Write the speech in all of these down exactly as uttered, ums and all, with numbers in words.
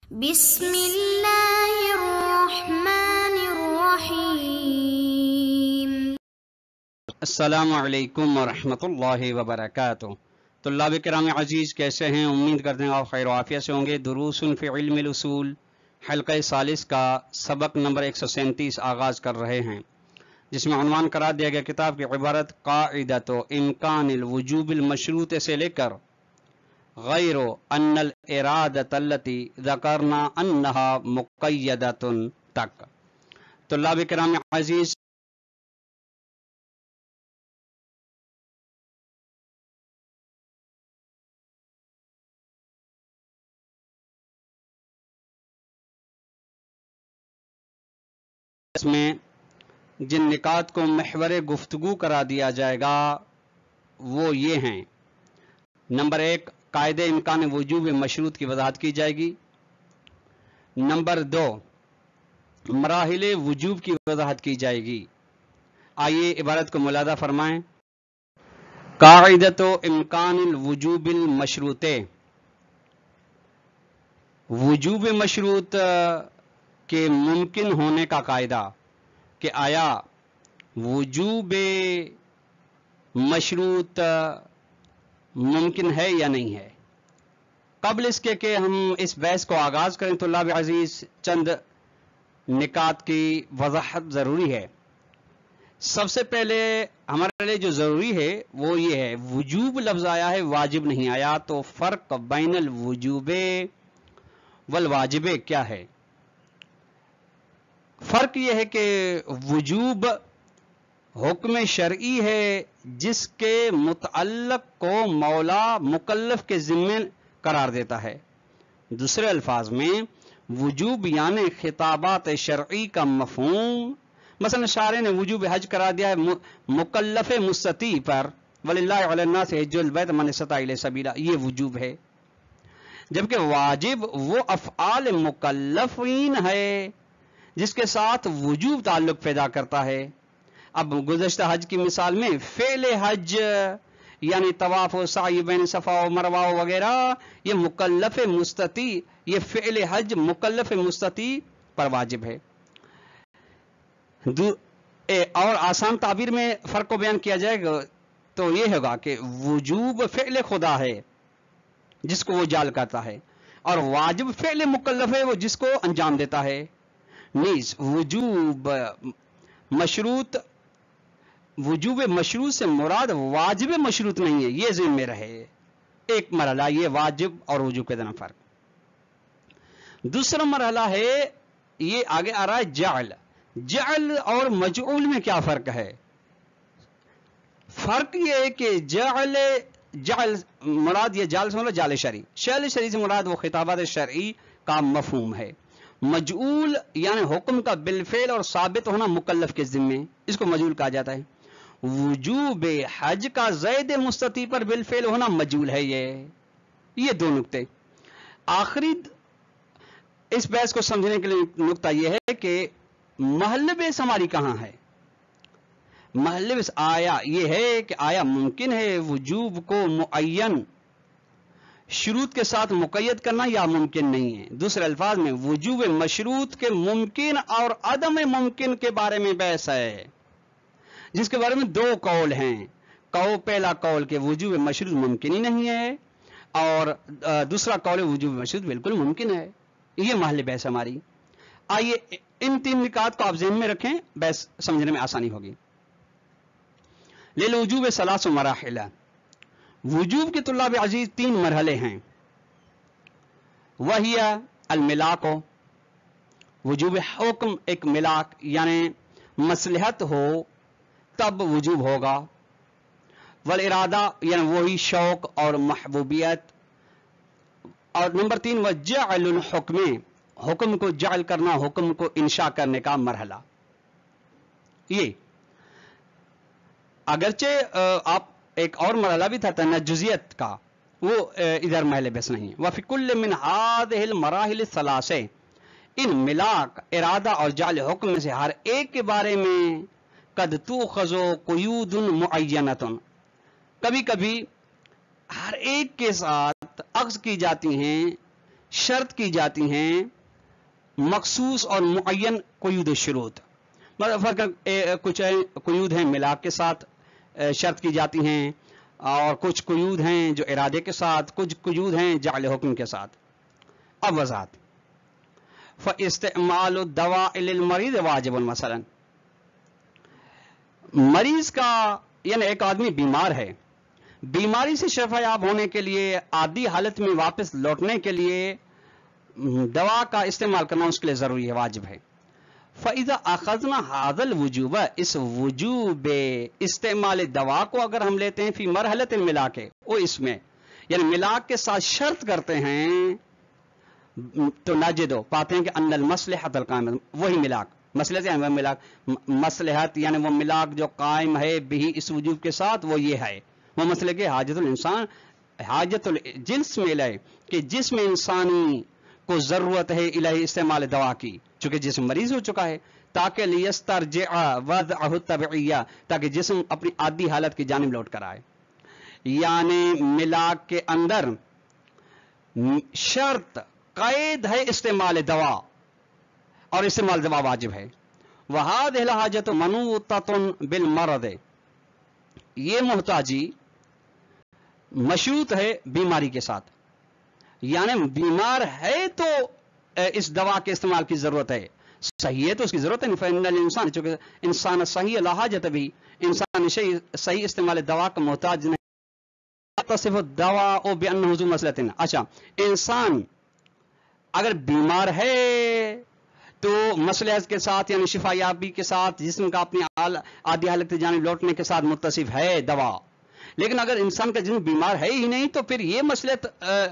بسم اللہ الرحمن الرحیم۔ السلام علیکم ورحمۃ اللہ وبرکاتہ۔ طلاب کرام عزیز، کیسے ہیں؟ امید کرتے ہیں آپ خیر و عافیت سے ہوں گے۔ دروس فی علم الاصول حلقہ ثالث کا سبق نمبر ایک سو سینتیس آغاز کر رہے ہیں، جس میں عنوان قرار دیا گیا کتاب کی عبارت قاعدۃ امکان الوجوب المشروط سے لے کر غیر ان الارادۃ التي ذکرنا انہا مقیدۃ تک۔ طلاب کرام عزیز، اس میں جن نکات کو محور گفتگو کرا دیا جائے گا وہ یہ ہیں۔ نمبر ایک، قاعدہ امکان وجوب مشروط کی وضاحت کی جائے گی۔ نمبر دو، مراحل وجوب کی وضاحت کی جائے گی۔ آئیے عبارت کو ملاحظہ فرمائیں۔ قاعدۃ امکان الوجوب المشروط، وجوب مشروط کے ممکن ہونے کا قاعدہ کہ آیا وجوب مشروط ممکن ہے یا نہیں ہے۔ قبل اس کے کہ ہم اس بحث کو آغاز کریں طلاب عزیز، چند نکات کی وضاحت ضروری ہے۔ سب سے پہلے ہمارے لیے جو ضروری ہے وہ یہ ہے، وجوب لفظ آیا ہے، واجب نہیں آیا، تو فرق بین الوجوب والواجب کیا ہے؟ فرق یہ ہے کہ وجوب حکم شرعی ہے جس کے متعلق کو مولا مکلف کے ذمے قرار دیتا ہے۔ دوسرے الفاظ میں وجوب یعنی خطابات شرعی کا مفہوم، مثلا شارع نے وجوب حج قرار دیا ہے مکلف مستطیع پر، وَلِلَّهِ عَلَى النَّاسِ حِجُّ الْبَيْتِ مَنِ اسْتَطَاعَ إِلَيْهِ سَبِيلًا، یہ وجوب ہے۔ جبکہ واجب وہ افعال مکلفین ہے جس کے ساتھ وجوب تعلق پیدا کرتا ہے۔ اب گزشتہ حج کی مثال میں فعل حج یعنی طواف و سعی بین صفا و مروہ وغیرہ، یہ مکلف مستطیع، یہ فعل حج مکلف مستطیع پر واجب ہے۔ اور آسان تعبیر میں فرق کو بیان کیا جائے گا تو یہ ہوگا کہ وجوب فعل خدا ہے جس کو وہ جعل کرتا ہے، اور واجب فعل مکلف ہے وہ جس کو انجام دیتا ہے۔ نیز وجوب مشروط، وجوب مشروط سے مراد واجب مشروط نہیں ہے، یہ ذہن میں رہے۔ ایک مرحلہ یہ واجب اور وجوب کے درمیان فرق۔ دوسرا مرحلہ ہے یہ آگے آ رہا ہے جعل۔ جعل اور مجعول میں کیا فرق ہے؟ فرق یہ ہے کہ جعل جعل مراد، یہ جعل سے مراد جعل شرعی، جعل شرعی سے مراد وہ خطابات شرعی کا مفہوم ہے۔ مجعول یعنی حکم کا بالفعل اور ثابت ہونا مکلف کے ذمے، اس کو مجعول کہا جاتا ہے۔ وجوب حج کا زید مستطیع پر بالفعل ہونا مجعول ہے۔ یہ یہ دو نقطے۔ آخری اس بحث کو سمجھنے کے لیے نقطہ یہ ہے کہ محل بحث ہماری کہاں ہے؟ محل بحث آیا یہ ہے کہ آیا ممکن ہے وجوب کو معین شروط کے ساتھ مقید کرنا یا ممکن نہیں ہے؟ دوسرے الفاظ میں وجوب مشروط کے ممکن اور عدم ممکن کے بارے میں بحث ہے، جس کے بارے میں دو قول ہیں۔ قول پہلا قول کہ وجوب مشروط ممکن ہی نہیں ہے، اور دوسرا قول وجوب مشروط بالکل ممکن ہے۔ یہ محل بحث ہماری۔ آئیے ان تین نکات کو آپ ذہن میں رکھیں، بحث سمجھنے میں آسانی ہوگی۔ للوجوب ثلاث مراحل، وجوب کے طلاب عزیز تین مرحلے ہیں۔ وہی الملاک، وجوب حکم ایک ملاک یعنی مصلحت ہو تب وجوب ہوگا۔ والارادہ یعنی وہی شوق اور محبوبیت۔ اور نمبر تین وجعل الحکم، حکم کو جعل کرنا، حکم کو انشاء کرنے کا مرحلہ۔ یہ اگرچہ آپ ایک اور مرحلہ بھی تھا تنجزیت کا، وہ ادھر محل بحث نہیں ہے۔ وفی کل من هذه المراحل الثلاث، ان ملاک، ارادہ اور جعل حکم میں سے ہر ایک کے بارے میں قد تؤخذ قیود معینۃ، کبھی کبھی ہر ایک کے ساتھ اخذ کی جاتی ہیں شرط کی جاتی ہیں مخصوص اور معین قیود شروط. فرق کچھ قیود ہیں ملاک کے ساتھ شرط کی جاتی ہیں اور کچھ قیود ہیں جو ارادے کے ساتھ, کچھ قیود ہیں جعل حکم کے ساتھ. اب وضاحت. فاستعمال الدواء للمریض واجب مثلا, مریض کا یعنی ایک آدمی بیمار ہے, بیماری سے شفا یاب ہونے کے لیے عادی حالت میں واپس لوٹنے کے لیے دوا کا استعمال کرنا اس کے لیے ضروری ہے, واجب ہے. فَإِذَا أَخَذْنَا هَذَا الْوُجُوبَ, اس وجوب استعمال دوا کو اگر ہم لیتے ہیں فی مرحلۃ الملاک, وہ اس میں یعنی ملاک کے ساتھ شرط کرتے ہیں تو نجدو پاتے ہیں کہ ان المصلحۃ القائم, وہی ملاک مصلحت یعنی وہ ملاک مصلحت یعنی وہ ملاک جو قائم ہے بھی اس وجوب کے ساتھ, وہ یہ ہے وہ مسئلے کہ حاجت الانسان حاجت الجنس میں لے کہ جسم انسانی کو ضرورت ہے الہی استعمال دوا کی, چونکہ جسم مریض ہو چکا ہے, تاکہ لیسترجع وضعہ الطبیعیہ, تاکہ جسم اپنی عادی حالت کی جانب لوٹ کر آئے. یعنی ملاک کے اندر شرط قید ہے استعمال دوا اور استعمال دوا واجب ہے. وہذہ الحاجۃ منوطۃ بالمرض, یہ محتاجی مشروط ہے بیماری کے ساتھ, یعنی بیمار ہے تو اس دوا کے استعمال کی ضرورت ہے, صحیح ہے تو اس کی ضرورت ہے. فإن الانسان, چونکہ انسان صحیح لا حاجت بھی, انسان صحیح استعمال دوا کا محتاج نہیں. تصف الدواء بأنه ذو مصلحۃ, اچھا انسان اگر بیمار ہے تو مصلحت کے ساتھ یعنی شفا یابی کے ساتھ جسم کا اپنی عادی حالت کی جانب لوٹنے کے ساتھ متصف ہے دوا, لیکن اگر انسان کا جسم بیمار ہے ہی نہیں تو پھر یہ مصلحت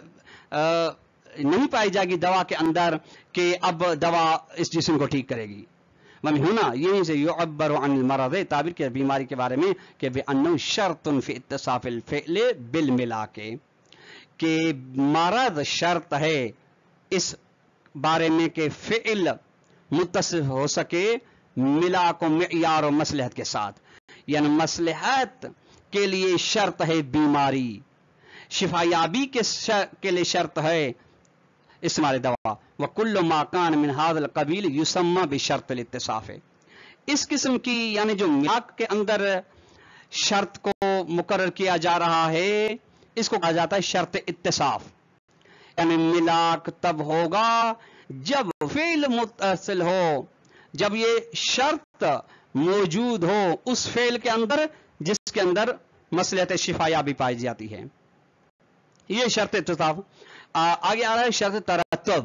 نہیں پائی جائے گی دوا کے اندر کہ اب دوا اس جسم کو ٹھیک کرے گی. ومن ہونا یہیں سے یعبر عن المرض, تعبیر کیا بیماری کے بارے میں کہ بأنه شرط فی اتصاف الفعل بالملاک, کہ مرض شرط ہے اس بارے میں کہ فعل متصف ہو سکے ملاک و معیار و مصلحت کے ساتھ, یعنی مصلحت کے لیے شرط ہے بیماری, شفا یابی کے, کے لیے شرط ہے استعمال دوا. وَكُلُّ مَا كَانَ مِنْ هَذَا الْقَبِيلِ يُسَمَّى بِشَرْطِ الاتِّصَافِ, اس قسم کی یعنی جو ملاک کے اندر شرط کو مقرر کیا جا رہا ہے اس کو کہا جاتا ہے شرط اتصاف. یعنی ملاک تب ہوگا جب فعل متصل ہو, جب یہ شرط موجود ہو اس فعل کے اندر جس کے اندر مصلحت شفا یابی پائی جاتی ہے, یہ شرط اتصاف. آگے آ رہا ہے شرط ترتب.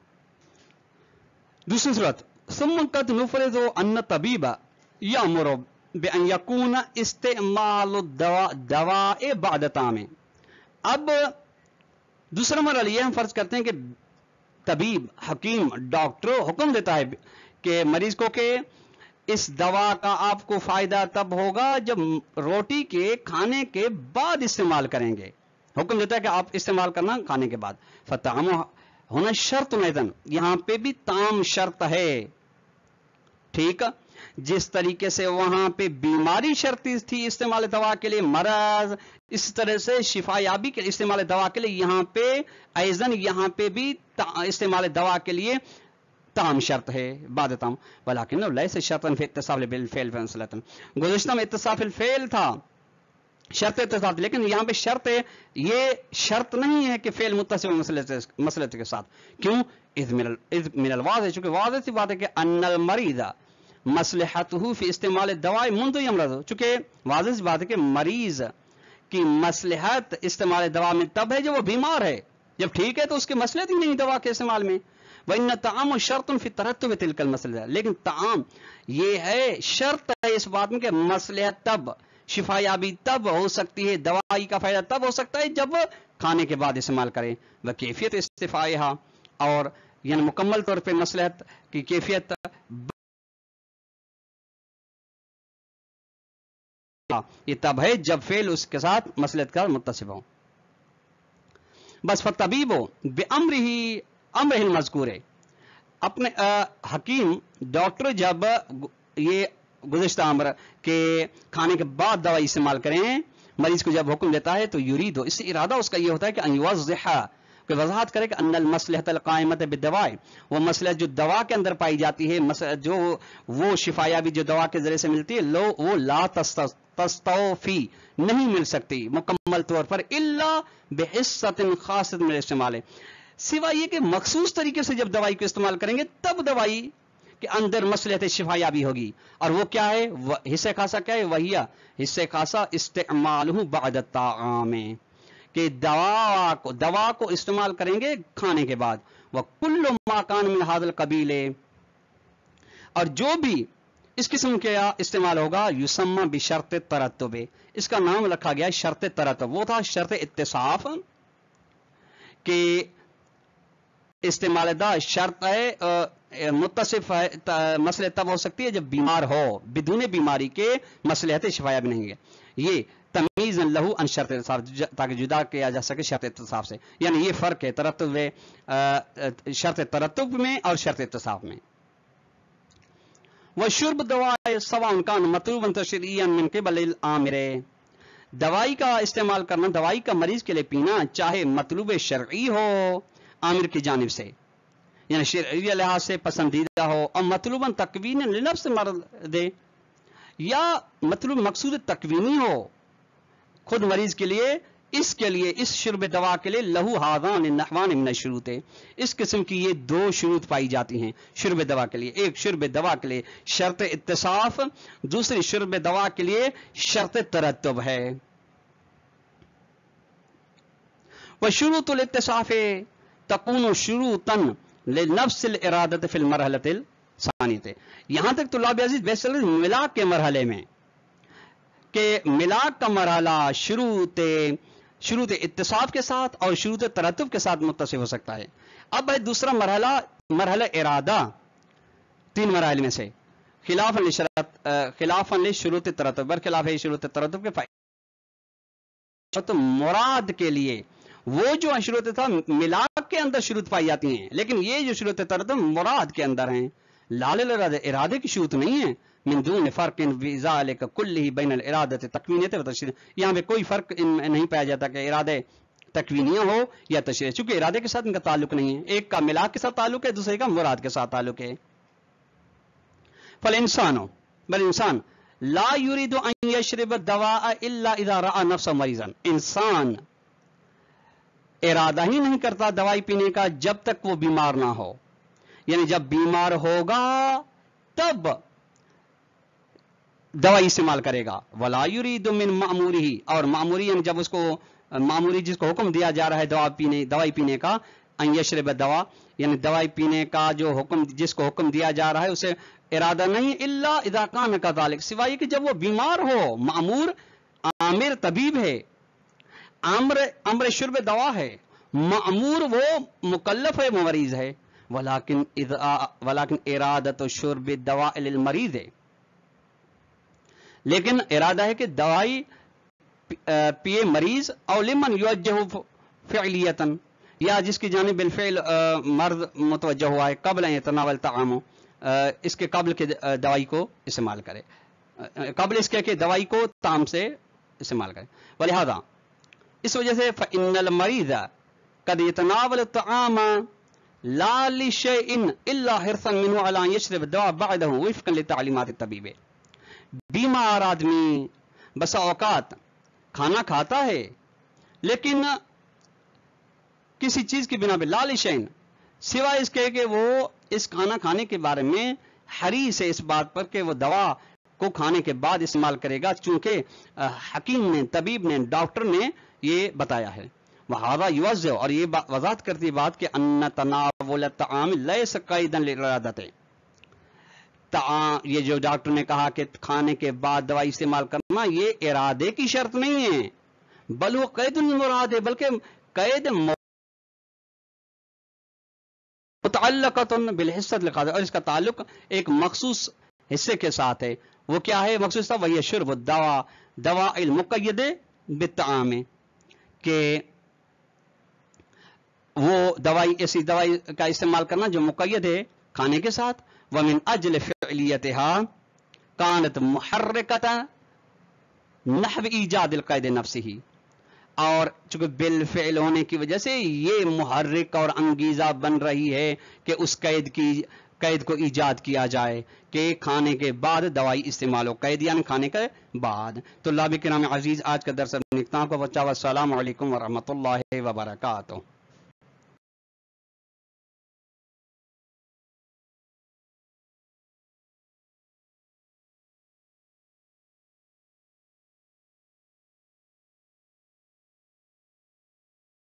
دوسری صورت ثم قد نفرض ان الطبيب يأمر بأن يكون استعمال الدواء دواء بعد طعام. اب دوسرا مرحلہ یہ ہم فرض کرتے ہیں کہ طبیب حکیم ڈاکٹر حکم دیتا ہے کہ مریض کو کہ اس دوا کا آپ کو فائدہ تب ہوگا جب روٹی کے کھانے کے بعد استعمال کریں گے. حکم دیتا ہے کہ آپ استعمال کرنا کھانے کے بعد. فتعام ہونا شرط نیدن, یہاں پہ بھی تام شرط ہے, ٹھیک, جس طریقے سے وہاں پہ بیماری شرط تھی استعمال دوا کے لیے, مرض, اس طرح سے شفا یابی کے استعمال دوا کے لیے یہاں پہ ایزن یہاں پہ بھی استعمال دوا کے لیے تام شرط ہے بعد تام. ولیکن لیس شرطا فی اتصاف بالفعل فانصلۃ, گزشتہ میں اتصاف الفعل تھا شرط اتصاف, لیکن یہاں پہ شرط ہے, یہ شرط نہیں ہے کہ فعل متصل مسئلے کے ساتھ. کیوں؟ اذ من الواضح, چونکہ واضح سی بات ہے کہ ان المریض مصلحتہ فی استعمال الدواء منذ یمرض, چونکہ واضح سی بات ہے کہ مریض کی مصلحت استعمال دوا میں تب ہے جب وہ بیمار ہے, جب ٹھیک ہے تو اس کی مصلحت ہی نہیں دوا کے استعمال میں. وَإِنَّ طَعَامُ شَرْطٌ فِي تَرَتُّبِ تِلْكَ الْمَصْلَحَةِ, لیکن طعام یہ ہے شرط ہے اس بات میں کہ مصلحت تب, شفا یابی تب ہو سکتی ہے, دوائی کا فائدہ تب ہو سکتا ہے جب کھانے کے بعد استعمال کریں. وَكَيْفِيَةُ اسْتِفَائِهَا, اور یعنی مکمل طور پہ مصلحت کی کیفیت یہ تب ہے جب فعل اس کے ساتھ مصلحت کا متصف ہو. بس فالطبیب بِأَمْرِهِ امر المذکور ہے, اپنے حکیم ڈاکٹر جب یہ گزشتہ امر کہ کھانے کے بعد دوائی استعمال کریں, مریض کو جب حکم دیتا ہے تو یریدو, اس سے ارادہ اس کا یہ ہوتا ہے کہ ان یوضح کہ وضاحت کرے کہ ان المصلحۃ القائمۃ بالدواء، وہ مصلحت جو دوا کے اندر پائی جاتی ہے، جو وہ شفا یابی جو دوا کے ذریعے سے ملتی ہے، لو وہ لا تستوفی نہیں مل سکتی مکمل طور پر الا بحصۃ خاصۃ من الاستعمال، سوائے یہ کہ مخصوص طریقے سے جب دوائی کو استعمال کریں گے تب دوائی کے اندر مصلحت شفا یابی ہوگی. اور وہ کیا ہے؟ حصہ خاصہ کیا ہے؟ وہی حصہ خاصہ استعمالہ بعد الطعام، کہ دوا کو دوا کو استعمال کریں گے کھانے کے بعد. وَكُلُّ مَا كَانَ مِنْ هَذَا الْقَبِيلِ، اور جو بھی اس قسم کے استعمال ہوگا یسمى بشرط ترتب، اس کا نام رکھا گیا شرط ترتب. وہ تھا شرط اتصاف، کہ استعمال دا شرط ہے متصف ہے، مسئلہ تب ہو سکتی ہے جب بیمار ہو، بدون بیماری کے مصلحت شفا بھی نہیں ہے. یہ تمیز لہو ان شرط اتصاف، تاکہ جدا کیا جا سکے شرط اتصاف سے. یعنی یہ فرق ہے ترتب شرط ترتب میں اور شرط اتصاف میں. وشرب دواء سواء كان مطلوبا تشريعا من قبل الامر، دوائی کا استعمال کرنا، دوائی کا مریض کے لیے پینا چاہے مطلوب شرعی ہو عامر کی جانب سے، یعنی شرعی لحاظ سے پسندیدہ ہو، اور مطلوباً تکوین لنفس مرض، یا مطلوب مقصود تکوینی ہو خود مریض کے لیے، اس کے لیے اس شرب دوا کے لیے لہو ہاذان النحوان من الشروط، اس قسم کی یہ دو شروط پائی جاتی ہیں شرب دوا کے لیے. ایک شرب دوا کے لیے شرط اتصاف، دوسری شرب دوا کے لیے شرط ترتب ہے. وشروط الاتصاف تکون شروطا لنفس الارادۃ فی المرحلۃ الثانیہ، یہاں تک طلاب عزیز بیسل ملاک کے مرحلے میں، کہ ملاک کا مرحلہ شروط شروط اتصاف کے ساتھ اور شروط ترتب کے ساتھ متصف ہو سکتا ہے. اب ہے دوسرا مرحلہ، مرحلہ ارادہ، تین مراحل میں سے خلاف لشرط خلاف لشروط ترتب، برخلاف ہے شروط ترتب کے فائدہ. تو مراد کے لیے وہ جو شروط تھا ملاک کے اندر شروط پائی جاتی ہیں، لیکن یہ جو شروط ترتب مراد کے اندر ہیں، لال الارادہ ارادے کی شروط نہیں ہے. من دون فرق بذلك كله بين الارادة تکوینیہ و تشریع، یہاں پہ کوئی فرق نہیں پایا جاتا کہ ارادے تکوینیہ ہو یا تشریع، چونکہ ارادے کے ساتھ ان کا تعلق نہیں ہے، ایک کا ملاک کے ساتھ تعلق ہے، دوسرے کا مراد کے ساتھ تعلق ہے. فالانسان بل انسان لا يريد ان يشرب الدواء الا اذا راى نفسه مريضا، انسان ارادہ ہی نہیں کرتا دوائی پینے کا جب تک وہ بیمار نہ ہو، یعنی جب بیمار ہوگا تب دوائی استعمال کرے گا. ولا یرید من مامورہ، اور ماموری یعنی جب اس کو ماموری جس کو حکم دیا جا رہا ہے دوا پینے دوائی پینے کا، ان یشرب دوا یعنی دوائی پینے کا جو حکم جس کو حکم دیا جا رہا ہے اسے ارادہ نہیں، الا اذا کان کذالک، سوائے کہ جب وہ بیمار ہو. مامور عامر طبیب ہے، امر امر شرب دوا ہے، مامور وہ مکلف ہے، مریض ہے. ولکن اذا ولکن ارادۃ شرب الدواء للمریض، لیکن ارادہ ہے کہ دوائی پیے مریض، او لمن یوجہ فعلیتا، یا جس کی جانب بالفعل مرض متوجہ ہوا ہے، قبل ان یتناول طعام، اس کے قبل کے دوائی کو استعمال کرے، قبل اس کے کہ دوائی کو طعام سے استعمال کرے. ولہذا اس وجہ سے فإن المریض قد يتناول الطعام لا لشيء الا حرصا منه على ان يشرب الدواء بعده وفقا لتعلیمات الطبیب، بیمار آدمی بسا اوقات کھانا کھاتا ہے لیکن کسی چیز کی بنا پہ، لالشین سوائے اس کے کہ وہ اس کھانا کھانے کے بارے میں حریص ہے اس بات پر کہ وہ دوا کو کھانے کے بعد استعمال کرے گا، چونکہ حکیم نے طبیب نے ڈاکٹر نے یہ بتایا ہے. وہذا یوضح، اور یہ وضاحت کرتی بات کہ ان تناول الطعام لیس قیدا للارادۃ، یہ جو ڈاکٹر نے کہا کہ کھانے کے بعد دوائی استعمال کرنا یہ ارادے کی شرط نہیں ہے، بل وہ قید المراد ہے، بلکہ قید متعلقۃ بالحصۃ القاضی، اور اس کا تعلق ایک مخصوص حصے کے ساتھ ہے. وہ کیا ہے مخصوص تھا؟ وہی شرب الدواء دوا المقید بالطعام، کہ وہ دوائی ایسی دوائی کا استعمال کرنا جو مقید ہے کھانے کے ساتھ. ومن اجل فعلیتها كانت محرکۃ نحو ایجاد القید نفسه، اور چونکہ بالفعل ہونے کی وجہ سے یہ محرک اور انگیزہ بن رہی ہے کہ اس قید کی قید کو ایجاد کیا جائے کہ کھانے کے بعد دوائی استعمال ہو، قید یعنی کھانے کے بعد۔ تو طلاب کرام عزیز، آج کا درس نکتا کو بچا، والسلام علیکم ورحمۃ اللہ وبرکاتہ۔